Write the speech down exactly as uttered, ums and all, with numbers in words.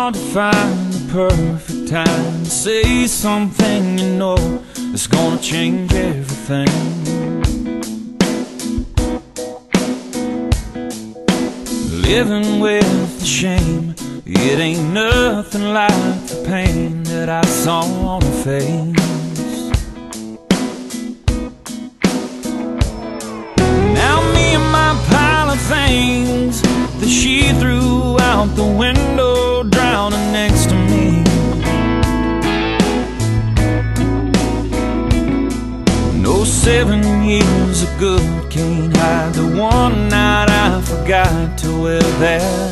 hard to find the perfect time to say something you know that's gonna change everything. Living with the shame, it ain't nothing like the pain that I saw on her face. Now me and my pile of things that she threw out the window, drowning next to me. No seven years of good can't hide the one night I forgot to wear that